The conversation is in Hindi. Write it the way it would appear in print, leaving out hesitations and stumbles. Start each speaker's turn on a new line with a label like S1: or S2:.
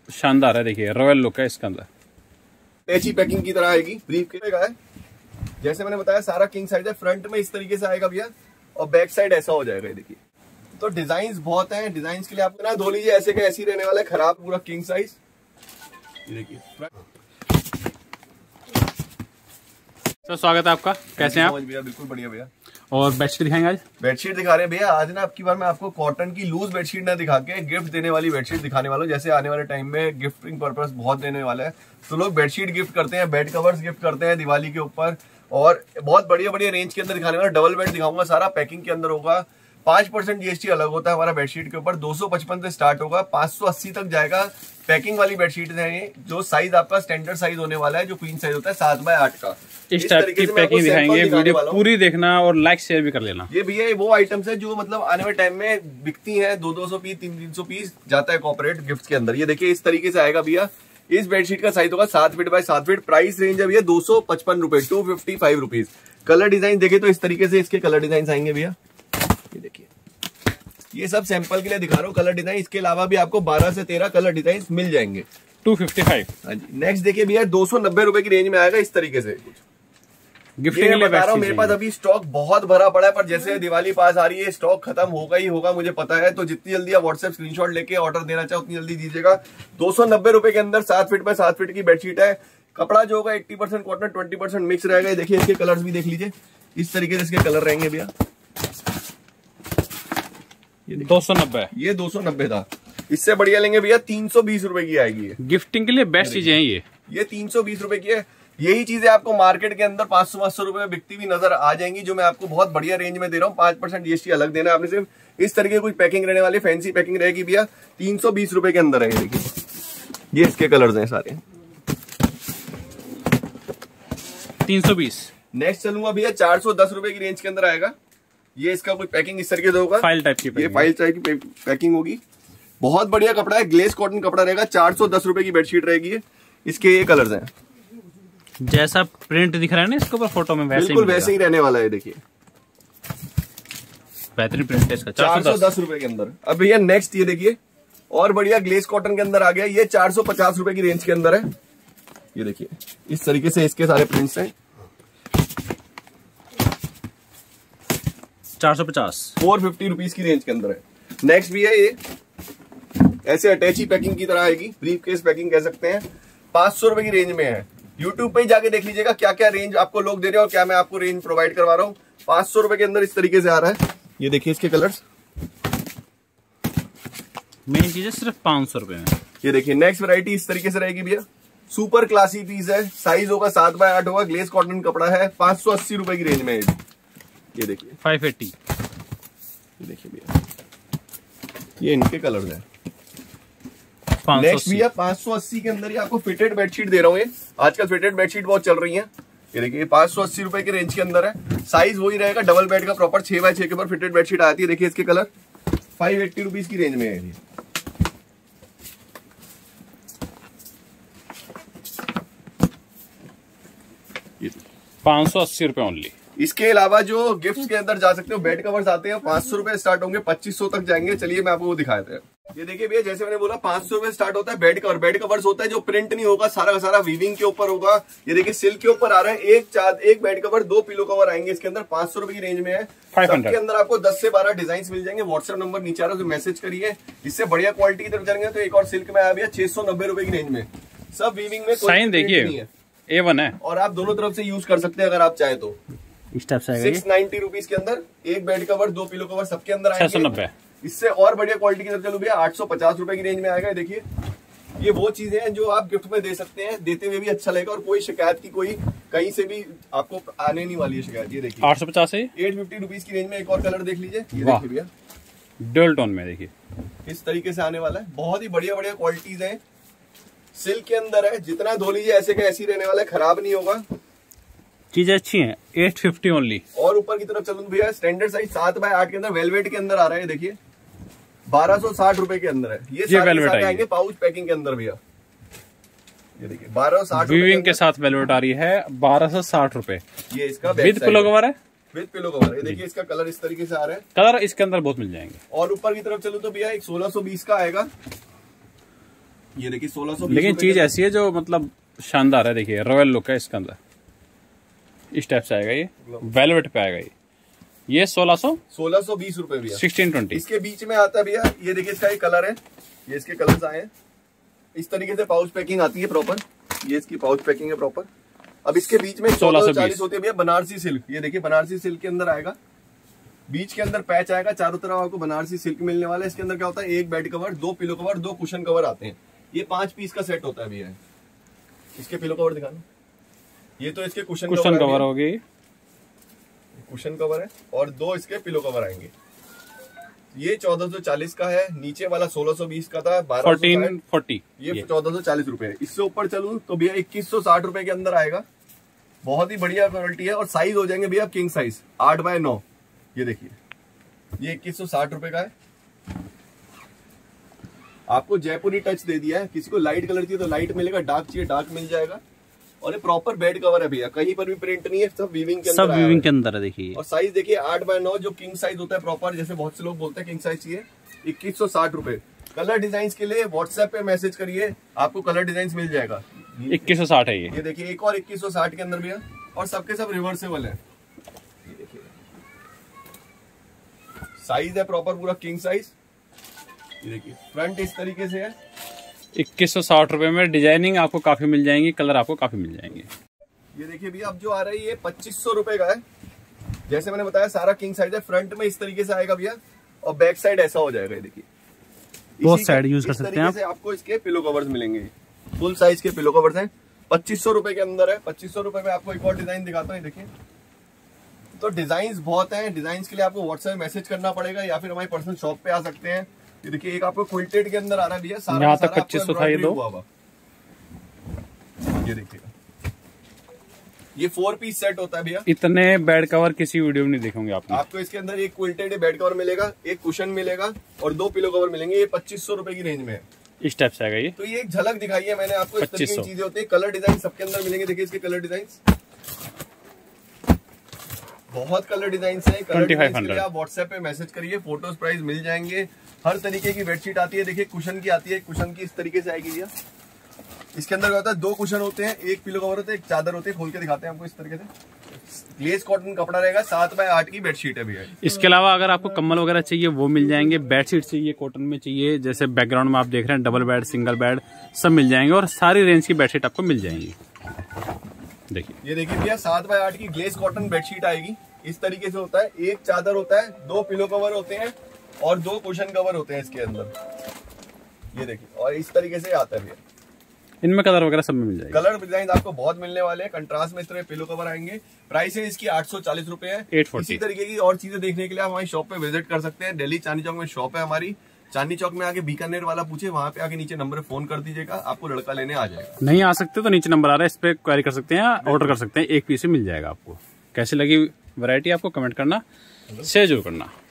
S1: शानदार है, देखिए रॉयल लुक है इसके अंदर।
S2: टैची पैकिंग की तरह आएगी, ब्रीफ केस का है। जैसे मैंने बताया सारा किंग साइज है। फ्रंट में इस तरीके से आएगा भैया और बैक साइड ऐसा हो जाएगा। ये देखिए, तो डिजाइन बहुत हैं। डिजाइन के लिए आप ना धो लीजिए, ऐसे का ऐसे ही रहने वाला है, खराब पूरा किंग साइज। ये देखिए
S1: सर, स्वागत है आपका, कैसे हैं आप?
S2: भैया बिल्कुल बढ़िया भैया।
S1: और बेडशीट दिखाएंगे आज?
S2: बेडशीट दिखा रहे हैं भैया आज ना। अब की बार मैं आपको कॉटन की लूज बेडशीट ना दिखा के गिफ्ट देने वाली बेडशीट दिखाने वाला हूँ। जैसे आने वाले टाइम में गिफ्टिंग पर्पस बहुत देने वाला है, तो लोग बेडशीट गिफ्ट करते हैं, बेड कवर्स गिफ्ट करते हैं दिवाली के ऊपर। और बहुत बढ़िया बढ़िया रेंज के अंदर दिखाने वाला। डबल बेड दिखाऊंगा, सारा पैकिंग के अंदर होगा। 5% जीएसटी अलग होता है हमारा बेडशीट के ऊपर। 255 से स्टार्ट होगा, 580 तक जाएगा। पैकिंग वाली बेडशीट है ये, जो साइज आपका स्टैंडर्ड साइज होने वाला है, जो क्वीन साइज होता है 7x8 का।
S1: इस टाइप की पैकिंग दिखाएंगे, वीडियो पूरी देखना और लाइक शेयर भी कर लेना।
S2: ये भैया वो आइटम्स है जो मतलब आने वाले टाइम में बिकती हैं। 200 पीस 300 पीस जाता है कॉर्पोरेट गिफ्ट के अंदर। ये देखिए इस तरीके से आएगा भैया। इस बेडशीट का साइज होगा 7 feet by 7 feet. Price range है भैया 255 रुपए, 255 रुपीज। कलर डिजाइन देखे तो इस तरीके से इसके कलर डिजाइन आएंगे भैया। ये देखिए, ये सब सैंपल के लिए दिखा रहा हूँ कलर डिजाइन। इसके अलावा भी आपको 12 से 13 कलर डिजाइन मिल जाएंगे।
S1: 255।
S2: हाँ जी। नेक्स्ट देखिए भैया, 290 रुपए की रेंज में आएगा इस तरीके से कुछ
S1: गिफ्टिंग के लिए
S2: बता रहा हूँ। मेरे पास अभी स्टॉक बहुत भरा पड़ा है, पर जैसे दिवाली पास आ रही है स्टॉक खत्म होगा ही होगा, मुझे पता है। तो जितनी जल्दी आप व्हाट्सएप स्क्रीनशॉट लेके ऑर्डर देना चाहे उतनी जल्दी दीजिएगा। 290 रुपए के अंदर 7 फीट बाय 7 फीट की बेडशीट है। कपड़ा जो होगा 80% कॉटन, 20% मिक्स रहेगा। ये देखिए, इसके कलर्स भी देख लीजिए, इस तरीके से इसके कलर रहेंगे भैया।
S1: 290,
S2: ये 290 था। इससे बढ़िया लेंगे भैया 320 रुपए की आएगी।
S1: गिफ्टिंग के लिए बेस्ट चीजें हैं ये
S2: 320 रुपए की है। यही चीजें आपको मार्केट के अंदर 500-500 रुपए में बिकती हुई नजर आ जाएंगी, जो मैं आपको बहुत बढ़िया रेंज में दे रहा हूँ। 5% जीएसटी अलग देना है आपने। सिर्फ इस तरीके की कुछ पैकिंग रहने वाली, फैंसी पैकिंग रहेगी भैया। 320 रुपए के अंदर है। देखिए, ये इसके कलर्स हैं सारे।
S1: 320।
S2: नेक्स्ट चलूंगा भैया 410 रुपए की रेंज के अंदर आएगा। ये इसका कोई पैकिंग इस तरीके से होगा,
S1: फाइल टाइप की।
S2: ये फाइल टाइप की पैकिंग होगी। बहुत बढ़िया कपड़ा है, ग्लेस कॉटन कपड़ा रहेगा। 410 रुपए की बेडशीट रहेगी। इसके ये कलर्स हैं,
S1: जैसा प्रिंट दिख रहा है ना इसके ऊपर फोटो में, वैसे
S2: बिल्कुल वैसे ही रहने वाला है। देखिए,
S1: बेहतरीन प्रिंट है इसका।
S2: 410 रुपए के अंदर। अब भैया नेक्स्ट ये देखिए, और बढ़िया ग्लेस कॉटन के अंदर आ गया। ये 450 रुपए की रेंज के अंदर है। ये देखिए, इस तरीके से इसके सारे प्रिंट्स हैं।
S1: 450,
S2: 450 रुपीज की रेंज के अंदर है। नेक्स्ट भी है, ये ऐसे अटैची पैकिंग की तरह आएगी, ब्रीफ केस पैकिंग कह सकते हैं। 500 रुपए की रेंज में है। यूट्यूब पे ही जाके देख लीजिएगा क्या क्या रेंज आपको लोग दे रहे हैं और क्या मैं आपको रेंज प्रोवाइड करवा रहा हूँ। 500 रुपए के अंदर इस तरीके से आ रहा है। ये देखिए इसके कलर्स।
S1: मेन चीज है सिर्फ 500 रुपए में।
S2: ये देखिए, नेक्स्ट वैरायटी इस तरीके से रहेगी भैया। सुपर क्लासी पीस है, साइज होगा 7x8 होगा, ग्लेस कॉटन कपड़ा है। 580 रुपए की रेंज में है। ये देखिए
S1: 580।
S2: ये देखिए भैया, ये इनके कलर्स हैं।
S1: 580।
S2: नेक्स्ट भैया 580 के अंदर ही आपको फिटेड बेडशीट दे रहा हूँ। ये आजकल फिटेड बेडशीट बहुत चल रही है। ये देखिए 580 रुपए के रेंज के अंदर है। साइज वही रहेगा, डबल बेड का प्रॉपर 6x6 के ऊपर फिटेड बेडशीट आती है। देखिए इसके कलर। 580 रुपीज की रेंज में है।
S1: 580 रुपए ओनली।
S2: इसके अलावा जो गिफ्ट के अंदर जा सकते हो, बेड कवर्स आते हैं 500 रुपए स्टार्ट होंगे, 2500 तक जाएंगे। चलिए मैं आपको वो दिखाते हैं। ये देखिए भैया, जैसे मैंने बोला 500 रुपए स्टार्ट होता है बेड कवर। बेड कवर्स होता है जो प्रिंट नहीं होगा, सारा का सारा वीविंग के ऊपर होगा। ये देखिए सिल्क के ऊपर आ रहा है। एक बेड कवर, 2 पिलो कवर आएंगे इसके अंदर। 500 रुपए की रेंज में है।
S1: 500
S2: के अंदर आपको 10 से 12 डिजाइन मिल जाएंगे। व्हाट्सएप नंबर नीचे आ रहा है, तो मैसेज करिए। इससे बढ़िया क्वालिटी की तरफ जाएंगे तो एक और सिल्क में आया भैया 690 रुपए की रेंज में। सब वीविंग में,
S1: साइन देखिए A1 है,
S2: और आप दोनों तरफ से यूज कर सकते हैं अगर आप चाहे तो।
S1: इस टाइप से
S2: 690 रुपीज के अंदर एक बेड कवर, 2 पिलो कवर सबके अंदर आएंगे।
S1: 690।
S2: इससे और बढ़िया क्वालिटी की तरफ चलो भैया 850 रुपए की रेंज में आएगा। देखिए, ये वो चीजें हैं जो आप गिफ्ट में दे सकते हैं, देते हुए भी अच्छा लगेगा और कोई शिकायत की कोई कहीं से भी आपको आने नहीं वाली है शिकायत। ये देखिए
S1: 850 है।
S2: 850 रुपीज की रेंज में एक और कलर देख लीजिए। ये देखिए भैया,
S1: डुअल टोन में देखिए
S2: इस तरीके से आने वाला है। बहुत ही बढ़िया बढ़िया क्वालिटीज है, सिल्क के अंदर है। जितना धो लीजिए ऐसे का ऐसी रहने वाला है, खराब नहीं होगा।
S1: चीजें अच्छी हैं। 850 ओनली।
S2: और ऊपर की तरफ चलूं भैया, स्टैंडर्ड साइज 7x8 के अंदर वेलवेट के अंदर आ रहा है। देखिए 1260 रुपए के अंदर है। ये वेलवेट आएंगे पाउच पैकिंग के अंदर भैया। ये देखिए 1260
S1: वीविंग के साथ वेलवेट आ रही है। 1260 रुपए।
S2: ये इसका
S1: विद पिलो कवर है।
S2: विद पिलो कवर है। देखिए इसका कलर इस तरीके से आ रहा है।
S1: कलर इसके अंदर बहुत मिल जाएंगे।
S2: और ऊपर की तरफ चलूं तो भैया एक 1620 का आएगा। ये देखिए 1620।
S1: लेकिन चीज ऐसी है जो मतलब शानदार है, देखिए रॉयल लुक है इसके अंदर, इस टाइप से आएगा ये, वेलवेट पे आएगा ये
S2: 1620 रुपए भैया,
S1: 1620।
S2: इसके बीच में आता है भैया, ये देखिए इसका एक कलर है, ये इसके कलर्स आए हैं, इस तरीके से पाउच पैकिंग आती है प्रॉपर, ये इसकी पाउच पैकिंग है प्रॉपर। अब इसके बीच में 1640 होती है भैया बनारसी सिल्क, ये देखिए बनारसी सिल्क के अंदर आएगा, बीच के अंदर पैच आएगा, चारों तरफ आपको बनारसी सिल्क मिलने वाला है। इसके अंदर क्या होता है, एक bed cover, 2 pillow cover, 2 cushion cover आते हैं, ये 5 पीस का सेट होता है भैया। इसके पिलो कवर दिखाना, ये तो इसके कुशन कवर
S1: हो गई,
S2: कुशन कवर है, और 2 इसके पिलो कवर आएंगे। ये 1440 का है, नीचे वाला 1620 का था,
S1: 1440,
S2: ये 1440 रुपए है। इससे ऊपर चलूं तो भैया 2160 रुपए के अंदर आएगा, बहुत ही बढ़िया क्वालिटी है, और साइज हो जाएंगे भैया किंग साइज 8x9, ये देखिए ये 2160 रुपए का है। आपको जयपुरी टच दे दिया है, किसी को लाइट कलर चाहिए तो लाइट मिलेगा, डार्क चाहिए डार्क मिल जाएगा, और ये प्रॉपर बेड कवर है भैया, कहीं पर भी प्रिंट नहीं है, सब वीविंग के अंदर,
S1: सब वीविंग के अंदर है देखिए।
S2: और साइज देखिए 8x9 जो किंग साइज होता है प्रॉपर, जैसे बहुत से लोग बोलते हैं किंग साइज चाहिए, 2160 रुपए। कलर डिजाइन के लिए व्हाट्सएप पे मैसेज करिए, आपको कलर डिजाइन मिल जाएगा।
S1: 2160 है
S2: ये देखिए एक और 2160 के अंदर भैया, और सबके सब रिवर्सेबल है। ये देखिए साइज है प्रॉपर पूरा किंग साइज, ये देखिए फ्रंट इस तरीके से है।
S1: 2160 रुपए में डिजाइनिंग आपको काफी मिल जाएंगी, कलर आपको काफी मिल जाएंगे।
S2: ये देखिए भैया अब जो आ रहा है ये 2500 रुपए का है, जैसे मैंने बताया सारा किंग साइज है, फ्रंट में इस तरीके से आएगा भैया, और बैक साइड ऐसा हो जाएगा, ये देखिए
S1: बहुत साइड यूज कर सकते हैं आप।
S2: आपको इसके पिलो कवर्स मिलेंगे, फुल साइज के पिलो कवर्स हैं, 2500 रुपए के अंदर है। 2500 रुपए में आपको एक और डिजाइन दिखाता हूँ, देखिए। तो डिजाइन बहुत हैं, डिजाइन के लिए आपको व्हाट्सएप मैसेज करना पड़ेगा, या फिर हमारी पर्सनल शॉप पे आ सकते हैं। ये देखिए एक आपको क्विल्टेड के अंदर आ रहा है भैया, सारा
S1: यहाँ तक 2500 था ये दो।
S2: ये देखिए ये 4 पीस सेट होता है भैया।
S1: इतने बेड कवर किसी वीडियो में नहीं देखेंगे आपने।
S2: आपको इसके अंदर एक क्विल्टेड बेड कवर मिलेगा, एक कुशन मिलेगा, और 2 पिलो कवर मिलेंगे। ये 2500 रुपए की रेंज में है,
S1: इस टाइप से आएगा ये।
S2: तो ये एक झलक दिखाई है मैंने आपको, इस तरीके की चीजें होती है। कलर डिजाइन सबके अंदर मिलेंगे, देखिए इसके कलर डिजाइन, बहुत कलर डिजाइन है। कलर डिजाइन के लिए आप व्हाट्सएप पे मैसेज करिए, फोटोज प्राइस मिल जाएंगे। हर तरीके की बेडशीट आती है, देखिए कुशन की आती है, कुशन की इस तरीके से आएगी भैया। इसके अंदर क्या होता है, 2 कुशन होते हैं, एक पिलो कवर होता है, एक चादर होती है। खोल के दिखाते हैं आपको इस तरीके से। ग्लेज कॉटन कपड़ा रहेगा, 7x8 की बेडशीट है भैया।
S1: इसके अलावा अगर आपको कम्बल वगैरह चाहिए वो मिल जाएंगे, बेडशीट चाहिए कॉटन में चाहिए, जैसे बैकग्राउंड में आप देख रहे हैं डबल बेड, सिंगल बेड सब मिल जाएंगे, और सारी रेंज की बेडशीट आपको मिल जाएंगी। देखिए
S2: ये देखिए भैया 7x8 की ग्लेज कॉटन बेडशीट आएगी, इस तरीके से होता है। एक चादर होता है, 2 पिलो कवर होते हैं, और 2 कुशन कवर होते हैं इसके अंदर, ये देखिए। और इस तरीके से आता है भैया।
S1: इनमें कलर वगैरह सब में मिल जाएगा।
S2: कलर डिजाइन आपको बहुत मिलने वाले हैं, कंट्रास्ट में इस तरह पिलो कवर आएंगे। प्राइस है इसकी 840 रुपए है।
S1: 840।
S2: इसी तरीके की और चीजें देखने के लिए आप हमारी शॉप पे विजिट कर सकते हैं। दिल्ली चांदनी चौक में शॉप है हमारी। चांदनी चौक में आके बीकानेर वाला पूछे, वहां पे आके नीचे नंबर फोन कर दीजिएगा, आपको लड़का लेने आ जाएगा।
S1: नहीं आ सकते तो नीचे नंबर आ रहा है, इस पे क्वेरी कर सकते हैं, ऑर्डर कर सकते हैं, एक पीस मिल जाएगा आपको। कैसी लगी वैरायटी आपको कमेंट करना, शेयर जरूर करना।